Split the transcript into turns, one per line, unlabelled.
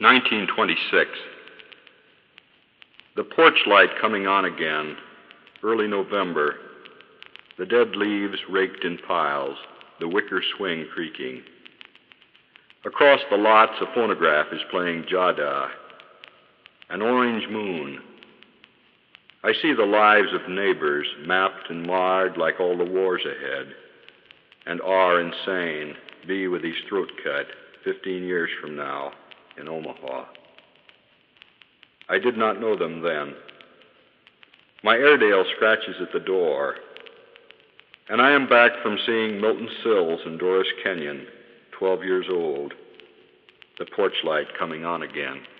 1926. The porch light coming on again, early November, the dead leaves raked in piles, the wicker swing creaking. Across the lots, a phonograph is playing Jada, an orange moon. I see the lives of neighbors mapped and marred like all the wars ahead, and R insane, B with his throat cut, 15 years from now, in Omaha. I did not know them then. My Airedale scratches at the door, and I am back from seeing Milton Sills and Doris Kenyon, 12 years old, the porch light coming on again.